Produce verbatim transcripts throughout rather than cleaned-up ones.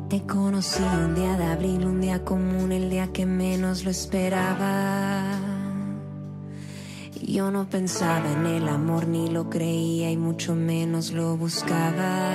Te conocí un día de abril, un día común, el día que menos lo esperaba. Yo no pensaba en el amor, ni lo creía y mucho menos lo buscaba.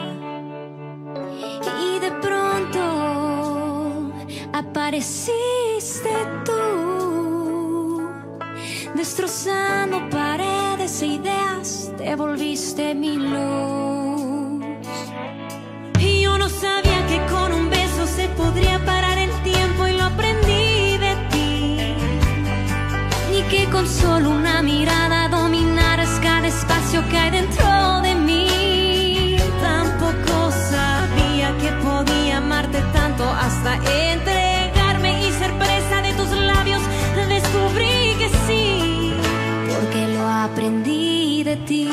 Y de pronto apareciste tú, destrozando paredes e ideas, te volviste mi luz. Y yo no sabía que con un beso se podría parar el tiempo, y lo aprendí de ti. Ni que con solo una mirada dominaras cada espacio que hay dentro de mí. Tampoco sabía que podía amarte tanto hasta entregarme y ser presa de tus labios. Descubrí que sí, porque lo aprendí de ti.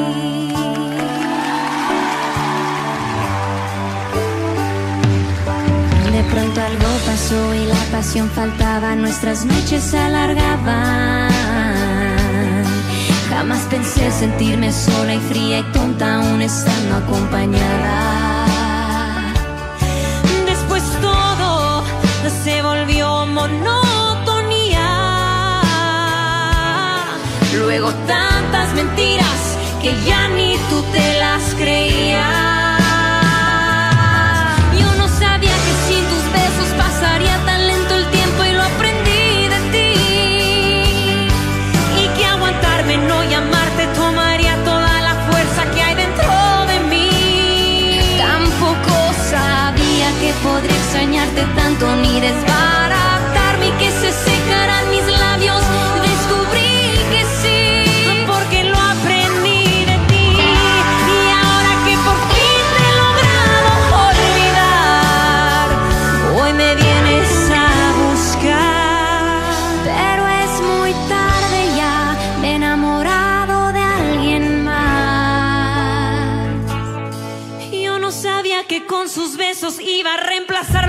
De pronto algo pasó y la pasión faltaba, nuestras noches se alargaban. Jamás pensé sentirme sola y fría y tonta aún estando acompañada. Después todo se volvió monotonía. Luego tantas mentiras que ya ni tú te las creías. Pasaría tan lento el tiempo y lo aprendí de ti. Y que aguantarme, no llamarte, tomaría toda la fuerza que hay dentro de mí. Tampoco sabía que podría extrañarte tanto, ni desbaratarme y que se secaran mis labios. Descubrí que sí, porque lo aprendí de ti. Y ahora que por fin te he logrado olvidar, hoy me vienes a buscar. Pero es muy tarde ya, me he enamorado de alguien más. Yo no sabía que con sus besos iba a reemplazar